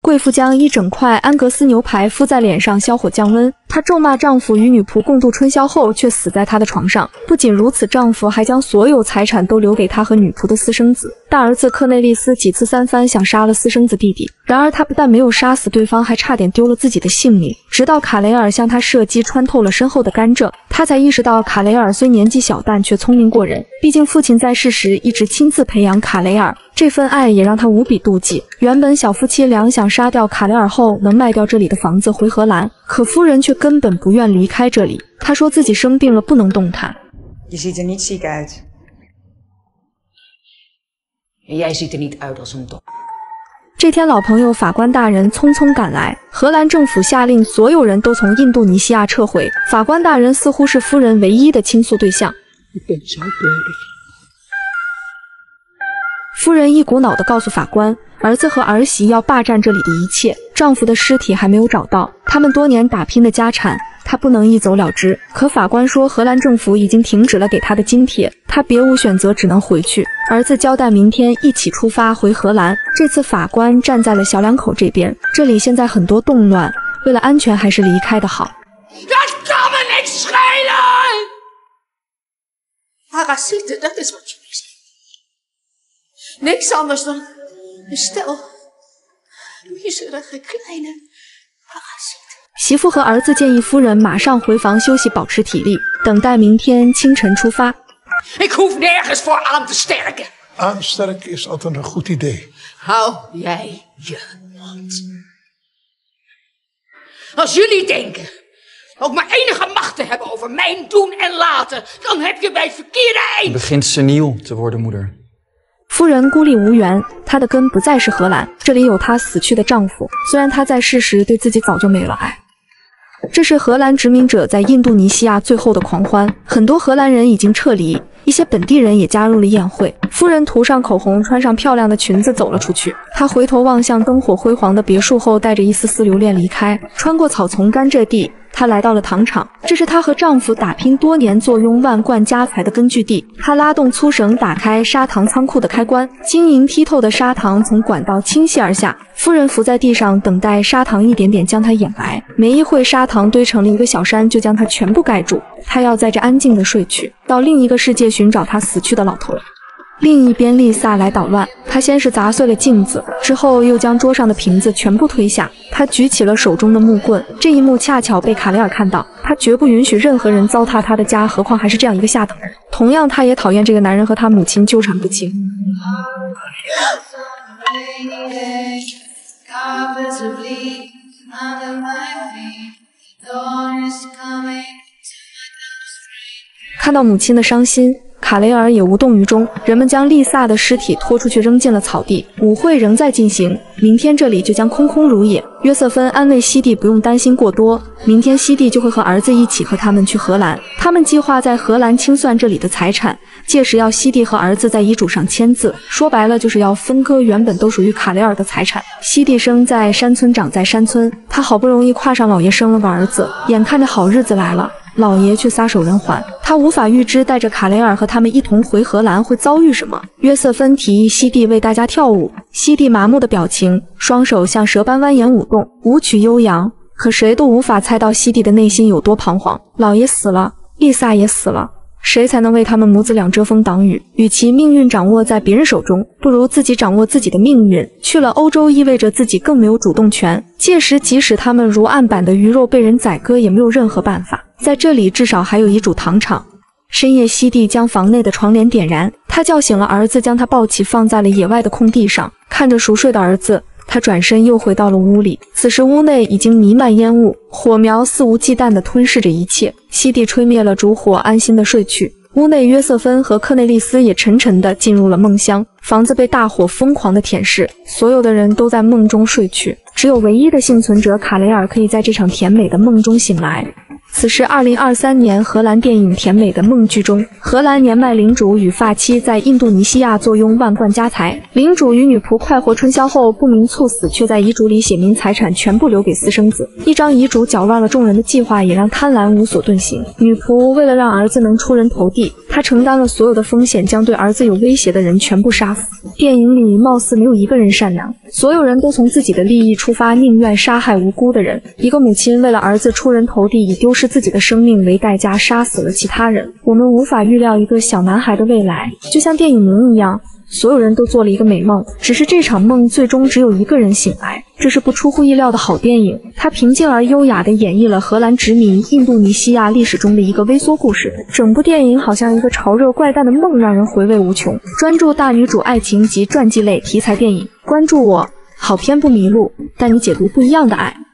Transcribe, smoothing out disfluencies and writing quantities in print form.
贵妇将一整块安格斯牛排敷在脸上，消火降温。她咒骂丈夫与女仆共度春宵后，却死在她的床上。不仅如此，丈夫还将所有财产都留给他和女仆的私生子。大儿子克内利斯几次三番想杀了私生子弟弟，然而他不但没有杀死对方，还差点丢了自己的性命。直到卡雷尔向他射击，穿透了身后的甘蔗，他才意识到卡雷尔虽年纪小，但却聪明过人。毕竟父亲在世时一直亲自培养卡雷尔，这份爱也让他无比妒忌。原本小夫妻俩想杀掉卡雷尔后能卖掉这里的房子回荷兰，可夫人却根本不愿离开这里。她说自己生病了，不能动弹。 Je ziet er niet ziek uit. En jij ziet er niet uit als een dop. 这天，老朋友法官大人匆匆赶来，荷兰政府下令所有人都从印度尼西亚撤回。法官大人似乎是夫人唯一的倾诉对象。夫人一股脑地告诉法官，儿子和儿媳要霸占这里的一切，丈夫的尸体还没有找到，他们多年打拼的家产，他不能一走了之。可法官说，荷兰政府已经停止了给他的津贴，他别无选择，只能回去。儿子交代明天一起出发回荷兰。这次法官站在了小两口这边，这里现在很多动乱，为了安全还是离开的好。 Dat kan me niks schelen! Parasieten, dat is wat jullie zijn. Niks anders dan een stel miserige kleine parasieten. 媳妇和儿子建议夫人马上回房休息，保持体力，等待明天清晨出发。 Ik hoef nergens voor aan te sterken. Aansterken is altijd een goed idee. Hou jij je mond. Als jullie denken ook maar enige macht te hebben over mijn doen en laten, dan heb je bij het verkeerde eind. Je begint seniel te worden, moeder. 夫人孤立无援，她的根不再是荷兰，这里有她死去的丈夫，虽然她在世时对自己早就没了爱。这是荷兰殖民者在印度尼西亚最后的狂欢，很多荷兰人已经撤离，一些本地人也加入了宴会。夫人涂上口红，穿上漂亮的裙子走了出去。她回头望向灯火辉煌的别墅后，带着一丝丝留恋离开。穿过草丛甘蔗地，她来到了糖厂，这是她和丈夫打拼多年坐拥万贯家财的根据地。她拉动粗绳，打开砂糖仓库的开关，晶莹剔透的砂糖从管道倾泻而下。夫人伏在地上，等待砂糖一点点将她掩埋。没一会，砂糖堆成了一个小山，就将她全部盖住。她要在这安静的睡去，到另一个世界寻找她死去的老头。另一边，丽萨来捣乱，她先是砸碎了镜子，之后又将桌上的瓶子全部推下。她举起了手中的木棍，这一幕恰巧被卡雷尔看到。她绝不允许任何人糟蹋她的家，何况还是这样一个下等人。同样，她也讨厌这个男人和她母亲纠缠不清。看到母亲的伤心，卡雷尔也无动于衷。人们将丽萨的尸体拖出去，扔进了草地。舞会仍在进行，明天这里就将空空如也。约瑟芬安慰西蒂不用担心过多，明天西蒂就会和儿子一起和他们去荷兰。他们计划在荷兰清算这里的财产，届时要西蒂和儿子在遗嘱上签字，说白了就是要分割原本都属于卡雷尔的财产。西蒂生在山村，长在山村，他好不容易跨上老爷生了个儿子，眼看着好日子来了，老爷却撒手人寰。他无法预知带着卡雷尔和他们一同回荷兰会遭遇什么。约瑟芬提议西蒂为大家跳舞，西蒂麻木的表情，双手像蛇般蜿蜒舞动，舞曲悠扬，可谁都无法猜到西蒂的内心有多彷徨。老爷死了，丽萨也死了，谁才能为他们母子俩遮风挡雨？与其命运掌握在别人手中，不如自己掌握自己的命运。去了欧洲意味着自己更没有主动权，届时即使他们如案板的鱼肉被人宰割，也没有任何办法。在这里至少还有遗嘱糖厂。深夜，西蒂将房内的床帘点燃，他叫醒了儿子，将他抱起放在了野外的空地上。看着熟睡的儿子，他转身又回到了屋里。此时屋内已经弥漫烟雾，火苗肆无忌惮地吞噬着一切。西蒂吹灭了烛火，安心地睡去。屋内，约瑟芬和克内利斯也沉沉地进入了梦乡。房子被大火疯狂地舔舐，所有的人都在梦中睡去，只有唯一的幸存者卡雷尔可以在这场甜美的梦中醒来。 此时2023年荷兰电影《甜美的梦》剧中，荷兰年迈领主与发妻在印度尼西亚坐拥万贯家财，领主与女仆快活春宵后不明猝死，却在遗嘱里写明财产全部留给私生子。一张遗嘱搅乱了众人的计划，也让贪婪无所遁形。女仆为了让儿子能出人头地，她承担了所有的风险，将对儿子有威胁的人全部杀死。电影里貌似没有一个人善良，所有人都从自己的利益出发，宁愿杀害无辜的人。一个母亲为了儿子出人头地，以丢失自己的生命为代价，杀死了其他人。我们无法预料一个小男孩的未来，就像电影名一样，所有人都做了一个美梦，只是这场梦最终只有一个人醒来。这是不出乎意料的好电影，它平静而优雅地演绎了荷兰殖民印度尼西亚历史中的一个微缩故事。整部电影好像一个潮热怪诞的梦，让人回味无穷。专注大女主爱情及传记类题材电影，关注我，好片不迷路，带你解读不一样的爱。